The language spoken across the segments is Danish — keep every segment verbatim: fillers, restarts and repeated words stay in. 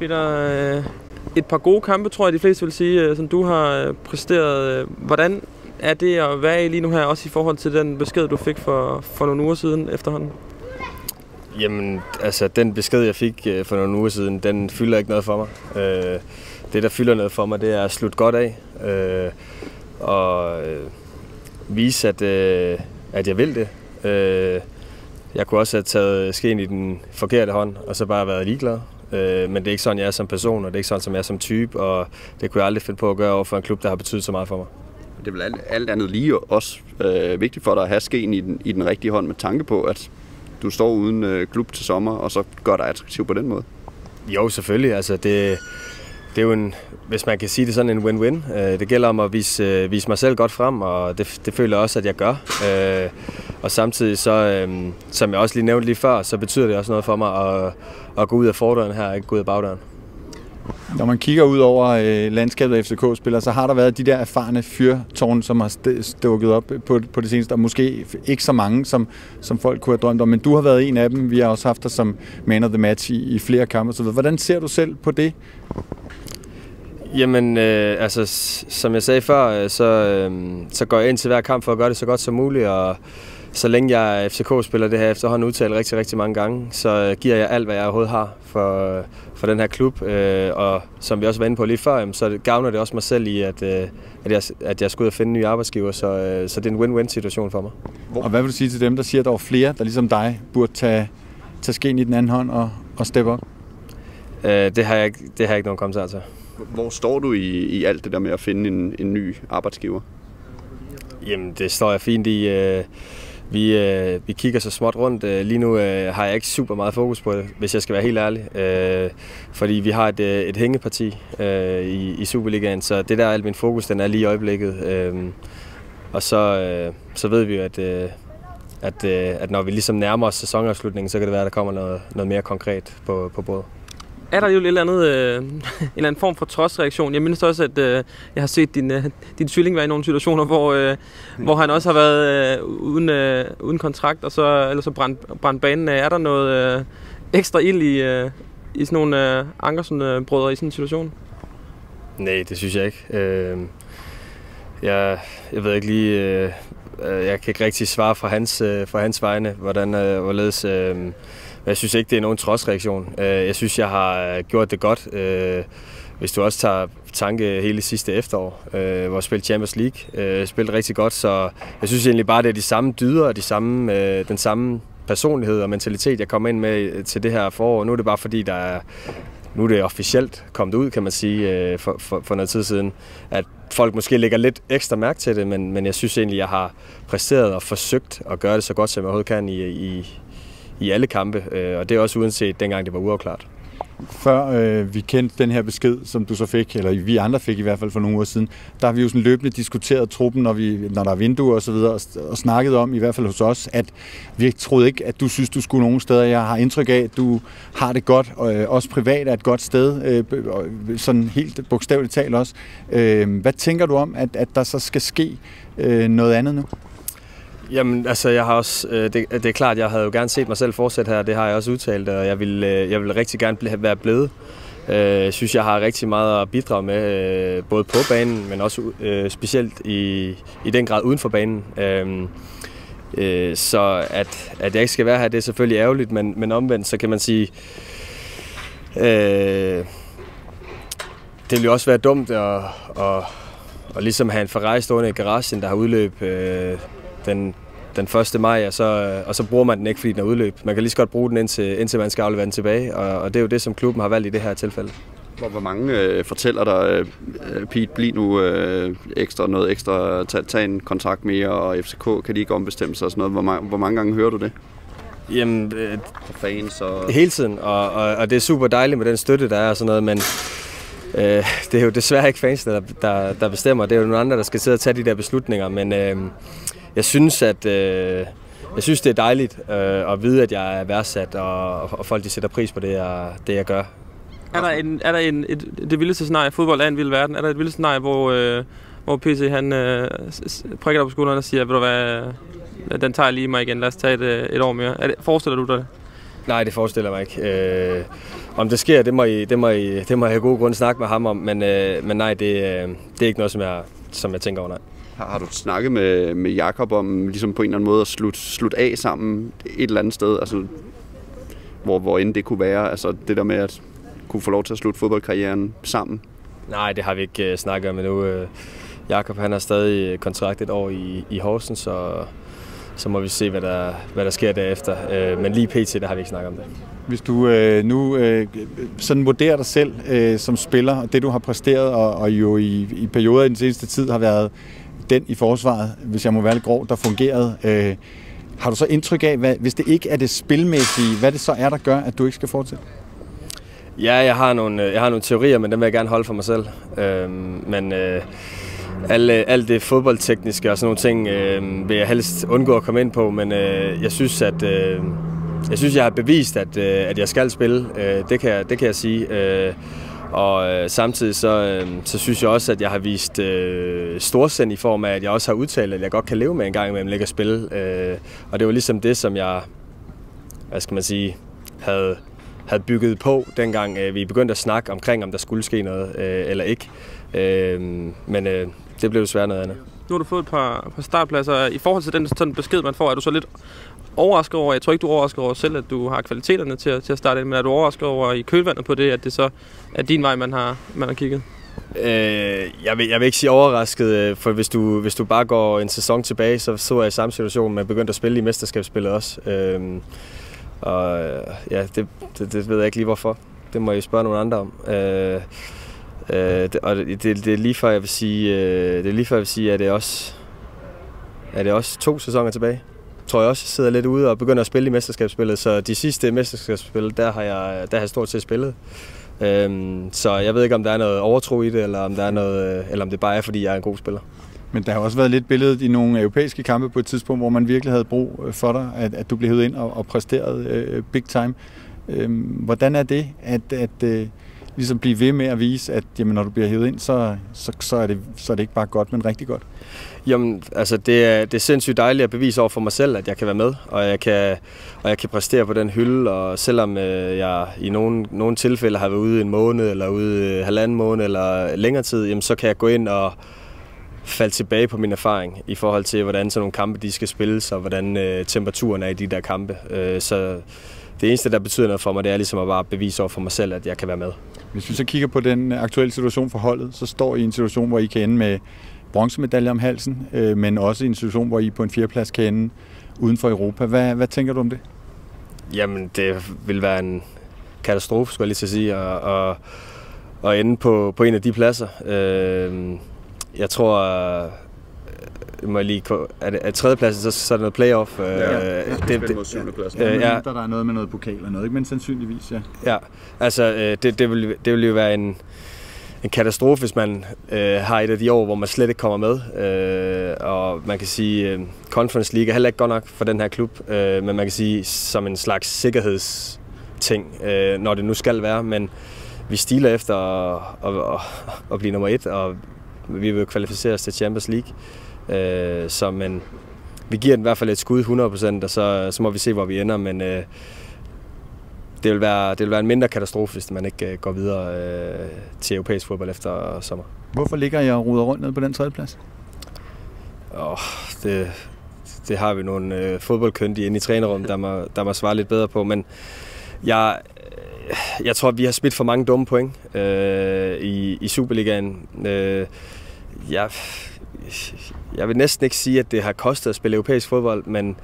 Peter, et par gode kampe, tror jeg, de fleste vil sige, som du har præsteret. Hvordan er det at være i lige nu her, også i forhold til den besked, du fik for, for nogle uger siden efterhånden? Jamen, altså, den besked, jeg fik for nogle uger siden, den fylder ikke noget for mig. Det, der fylder noget for mig, det er at slutte godt af og vise, at, at jeg vil det. Jeg kunne også have taget skeen i den forkerte hånd, og så bare været ligeglad. Men det er ikke sådan, jeg er som person, og det er ikke sådan, som jeg er som type, og det kunne jeg aldrig finde på at gøre over for en klub, der har betydet så meget for mig. Det er vel alt, alt andet lige også øh, vigtigt for dig at have skeen i den, i den rigtige hånd med tanke på, at du står uden øh, klub til sommer, og så gør dig attraktiv på den måde? Jo, selvfølgelig. Altså, det, det er jo en, hvis man kan sige det, sådan en win-win. Det gælder om at vise, vise mig selv godt frem, og det, det føler jeg også, at jeg gør. Og samtidig, så, som jeg også lige nævnte lige før, så betyder det også noget for mig at, at gå ud af fordøren her, og ikke gå ud af bagdøren. Når man kigger ud over øh, landskabet af F C K-spillere, så har der været de der erfarne fyrtårne, som har stukket op på, på det seneste, og måske ikke så mange, som, som folk kunne have drømt om. Men du har været en af dem. Vi har også haft dig som man of the match i, i flere kampe. Så hvordan ser du selv på det? Jamen, øh, altså, som jeg sagde før, så, øh, så går jeg ind til hver kamp for at gøre det så godt som muligt, og så længe jeg er F C K-spiller, det her efterhånden udtalt rigtig, rigtig mange gange, så giver jeg alt, hvad jeg overhovedet har for, for den her klub. Øh, og som vi også var inde på lige før, så gavner det også mig selv i, at, øh, at, jeg, at jeg skal ud og finde en ny arbejdsgiver, så, øh, så det er en win-win-situation for mig. Og hvad vil du sige til dem, der siger, at der var flere, der ligesom dig burde tage, tage skeen i den anden hånd og, og steppe op? Øh, det, har jeg, det har jeg ikke nogen kommentar til. Hvor står du i, i alt det der med at finde en, en ny arbejdsgiver? Jamen, det står jeg fint i. Øh, vi, øh, vi kigger så småt rundt. Øh, lige nu øh, har jeg ikke super meget fokus på det, hvis jeg skal være helt ærlig. Øh, fordi vi har et, et hængeparti øh, i, i Superligaen, så det der er alt min fokus, den er lige i øjeblikket. Øh, og så, øh, så ved vi jo, at, øh, at, øh, at når vi ligesom nærmer os sæsonafslutningen, så kan det være, at der kommer noget, noget mere konkret på, på bordet. Er der jo et eller andet, øh, en eller anden form for trodsreaktion? Jeg mindes også, at øh, jeg har set din, øh, din tvilling være i nogle situationer, hvor, øh, hvor han også har været øh, uden, øh, uden kontrakt, og så, eller så brændt, brændt banen af. Er der noget øh, ekstra ild i, øh, i sådan nogle øh, Ankersen-brødre i sådan en situation? Nej, det synes jeg ikke. Øh, jeg, jeg ved ikke lige, øh, jeg kan ikke rigtig svare fra hans, øh, fra hans vegne, hvordan øh, hvorledes... Øh, Jeg synes ikke, det er nogen trodsreaktion. Jeg synes, jeg har gjort det godt. Hvis du også tager tanke hele sidste efterår, hvor jeg spillede Champions League, jeg spillede rigtig godt, så jeg synes egentlig bare, det er de samme dyder og de samme, den samme personlighed og mentalitet, jeg kommer ind med til det her forår. Nu er det bare fordi, der er, nu er det officielt kommet ud, kan man sige, for, for, for noget tid siden, at folk måske lægger lidt ekstra mærke til det, men, men jeg synes egentlig, jeg har præsteret og forsøgt at gøre det så godt, som jeg overhovedet kan i, i i alle kampe, og det er også uanset dengang det var uafklart. Før øh, vi kendte den her besked, som du så fik, eller vi andre fik i hvert fald for nogle uger siden, der har vi jo sådan løbende diskuteret truppen, når, vi, når der er vinduer og så videre, og, og snakket om, i hvert fald hos os, at vi troede ikke, at du synes, du skulle nogen steder. Jeg har indtryk af, at du har det godt, og øh, også privat er et godt sted, øh, sådan helt bogstaveligt talt også. Øh, hvad tænker du om, at, at der så skal ske øh, noget andet nu? Jamen, altså, jeg har også, det, det er klart, jeg havde jo gerne set mig selv fortsætte her, det har jeg også udtalt, og jeg vil, jeg vil rigtig gerne være blevet. Jeg synes, jeg har rigtig meget at bidrage med, både på banen, men også specielt i, i den grad uden for banen. Så at, at jeg ikke skal være her, det er selvfølgelig ærgerligt, men, men omvendt, så kan man sige, det vil jo også være dumt at, at, at ligesom have en Ferrari stående i garagen, der har udløb den, den første maj, og så, og så bruger man den ikke, fordi den er udløb. Man kan lige så godt bruge den, indtil, indtil man skal aflevere den tilbage, og, og det er jo det, som klubben har valgt i det her tilfælde. Hvor, hvor mange øh, fortæller dig, øh, Pete, bliv nu øh, ekstra, noget ekstra, tag, tag en kontrakt mere, og F C K kan de ikke ombestemme sig og sådan noget. Hvor, ma- hvor mange gange hører du det? Jamen, øh, for fans og... hele tiden, og, og, og det er super dejligt med den støtte, der er og sådan noget, men øh, det er jo desværre ikke fans, der, der, der bestemmer. Det er jo nogle andre, der skal sidde og tage de der beslutninger, men øh, jeg synes, at øh, jeg synes, det er dejligt øh, at vide, at jeg er værdsat, og, og folk de sætter pris på det, jeg, det, jeg gør. Er der, en, er der en, et, det vildeste scenarie, fodbold er en vild verden, er der et vildeste scenarie, hvor, øh, hvor P C han øh, prikker dig på skulderen og siger, ved du hvad, den tager lige mig igen, lad os tage et, et år mere. Er det, forestiller du dig det? Nej, det forestiller jeg mig ikke. Øh, om det sker, det må I, det må I, det må jeg have god grund at snakke med ham om, men, øh, men nej, det, øh, det er ikke noget, som jeg, som jeg tænker over, nej. Har, har du snakket med, med Jakob om ligesom på en eller anden måde at slutte slut af sammen et eller andet sted, altså hvor, hvor end det kunne være, altså det der med at kunne få lov til at slutte fodboldkarrieren sammen? Nej, det har vi ikke uh, snakket om endnu. Uh, Jakob, han har stadig kontrakt et år i, i Horsens, så, så må vi se, hvad der, hvad der sker derefter. Uh, men lige pt, der har vi ikke snakket om det. Hvis du øh, nu øh, sådan vurderer dig selv øh, som spiller, og det du har præsteret, og, og jo i, i perioder i den seneste tid har været den i forsvaret, hvis jeg må være lidt grov, der fungerede, øh, har du så indtryk af, hvad, hvis det ikke er det spilmæssige, hvad det så er, der gør, at du ikke skal fortsætte? Ja, jeg har nogle, jeg har nogle teorier, men dem vil jeg gerne holde for mig selv. Øh, men øh, alt, alt det fodboldtekniske og sådan nogle ting øh, vil jeg helst undgå at komme ind på, men øh, jeg synes, at øh, Jeg synes, jeg har bevist, at, at jeg skal spille. Det kan jeg, det kan jeg sige. Og samtidig så, så synes jeg også, at jeg har vist storsind i form af, at jeg også har udtalt, at jeg godt kan leve med en gang imellem ikke at spille. Og det var ligesom det, som jeg, hvad skal man sige, havde, havde bygget på, dengang vi begyndte at snakke omkring, om der skulle ske noget eller ikke. Men det blev desværre noget andet. Nu har du fået et par, par startpladser. I forhold til den sådan besked, man får, er du så lidt overrasket over, jeg tror ikke, du er overrasket over selv, at du har kvaliteterne til, til at starte ind, men er du overrasket over i kølvandet på det, at det så er din vej, man har, man har kigget? Øh, jeg, vil, jeg vil ikke sige overrasket, for hvis du, hvis du bare går en sæson tilbage, så så jeg i samme situation, man begyndte at spille i mesterskabsspillet også. Øh, og ja, det, det, det ved jeg ikke lige hvorfor. Det må jeg spørge nogle andre om. Øh, øh, det, og det, det er lige før jeg vil sige, øh, det er lige før jeg vil sige, at det også er det også to sæsoner tilbage. Tror jeg også, jeg sidder lidt ude og begynder at spille i mesterskabsspillet, så de sidste mesterskabsspil, der har jeg, der har jeg stort set spillet. Øhm, så jeg ved ikke, om der er noget overtro i det, eller om, der er noget, eller om det bare er, fordi jeg er en god spiller. Men der har også været lidt billedet i nogle europæiske kampe på et tidspunkt, hvor man virkelig havde brug for dig, at, at du blev hævet ind og, og præsterede øh, big time. Øhm, hvordan er det, at, at øh, ligesom blive ved med at vise, at jamen, når du bliver hævet ind, så, så, så, er det, så er det ikke bare godt, men rigtig godt? Jamen, altså det er, det er sindssygt dejligt at bevise over for mig selv, at jeg kan være med, og jeg kan, og jeg kan præstere på den hylde, og selvom øh, jeg i nogle, nogle tilfælde har været ude en måned, eller ude øh, halvanden måned, eller længere tid, jamen, så kan jeg gå ind og falde tilbage på min erfaring i forhold til, hvordan sådan nogle kampe de skal spilles, og hvordan øh, temperaturen er i de der kampe. Øh, så det eneste, der betyder noget for mig, det er ligesom at bare bevise over for mig selv, at jeg kan være med. Hvis vi så kigger på den aktuelle situation for holdet, så står I i en situation, hvor I kan ende med bronzemedalje om halsen, øh, men også i en situation, hvor I på en fjerdeplads kan ende uden for Europa. Hvad, hvad tænker du om det? Jamen, det vil være en katastrofe, skulle jeg lige til at sige, og, og, og ende på, på en af de pladser. Øh, jeg tror, øh, må jeg lige, er det er tredjepladsen, så, så er det noget playoff. Øh, ja, det, det, det, mod syvendepladsen. Ja, ja. Der er noget med noget pokal eller noget, ikke? Men sandsynligvis, ja. Ja, altså øh, det, det, vil, det vil jo være en en katastrofe, hvis man øh, har et af de år, hvor man slet ikke kommer med. Øh, og man kan sige, øh, Conference League er heller ikke godt nok for den her klub, øh, men man kan sige, som en slags sikkerhedsting, øh, når det nu skal være. Men vi stiler efter at, at, at, at blive nummer et, og vi vil kvalificere os til Champions League. Øh, så men, vi giver den i hvert fald et skud hundrede procent, og så, så må vi se, hvor vi ender. Men øh, Det vil, være, det vil være en mindre katastrofe, hvis man ikke går videre øh, til europæisk fodbold efter sommer. Hvorfor ligger jeg og ruder rundt ned på den tredje plads? Oh, det, det har vi nogle øh, fodboldkyndige inde i trænerrummet, der må, der må svare lidt bedre på. Men jeg, jeg tror, at vi har smidt for mange dumme point øh, i, i Superligaen. Øh, jeg, jeg vil næsten ikke sige, at det har kostet at spille europæisk fodbold, men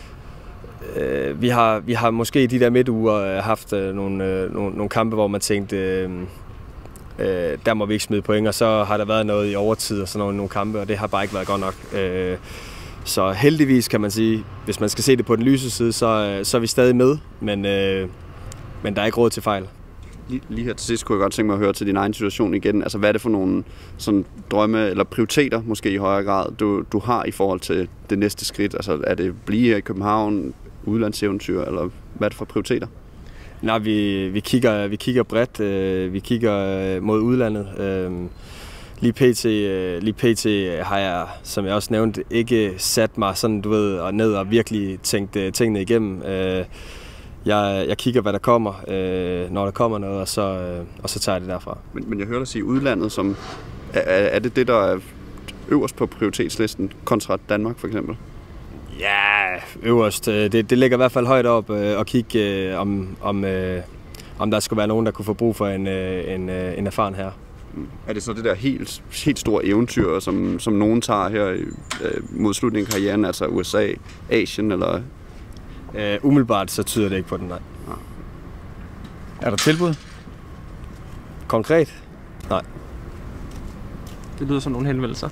Øh, vi, har, vi har måske i de der midtuger haft øh, nogle, øh, nogle, nogle kampe, hvor man tænkte, øh, øh, der må vi ikke smide point, og så har der været noget i overtid og sådan nogle, nogle kampe, og det har bare ikke været godt nok. Øh, så heldigvis kan man sige, hvis man skal se det på den lyse side, så, så er vi stadig med, men, øh, men der er ikke råd til fejl. Lige, lige her til sidst kunne jeg godt tænke mig at høre til din egen situation igen. Altså hvad er det for nogle sådan, drømme eller prioriteter måske i højere grad, du, du har i forhold til det næste skridt? Altså er det blive her i København, udlandseventyr, eller hvad er det for prioriteter? Nej, vi, vi, kigger, vi kigger bredt. Øh, vi kigger mod udlandet. Øh, lige pt, øh, lige pt har jeg, som jeg også nævnte, ikke sat mig sådan, du ved, og ned og virkelig tænkt øh, tingene igennem. Øh, jeg, jeg kigger, hvad der kommer, øh, når der kommer noget, og så, øh, og så tager jeg det derfra. Men, men jeg hører dig sige udlandet, som er, er det det, der er øverst på prioritetslisten kontra Danmark for eksempel? Ja, øverst. Det, det ligger i hvert fald højt op øh, at kigge, øh, om, om, øh, om der skulle være nogen, der kunne få brug for en, øh, en, øh, en erfaren her. Er det så det der helt, helt store eventyr, som, som nogen tager her øh, mod slutningen af karrieren, altså U S A, Asien eller... Øh, umiddelbart så tyder det ikke på den, nej. Ja. Er der tilbud? Konkret? Nej. Det lyder som nogle henvendelser.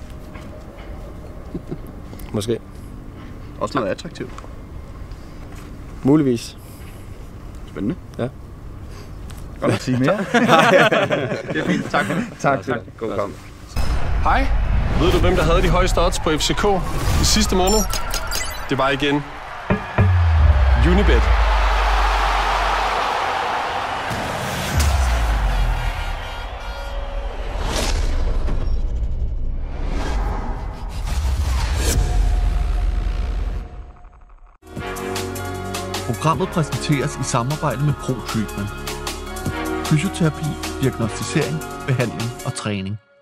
Måske. Også noget attraktivt. Muligvis. Spændende. Ja. Godt at sige mere. Det er fint. Tak for det. Tak. tak. God kamp. Hej. Ved du, hvem der havde de højeste odds på F C K i sidste måned? Det var igen Unibet. Programmet præsenteres i samarbejde med ProTreatment. Fysioterapi, diagnosticering, behandling og træning.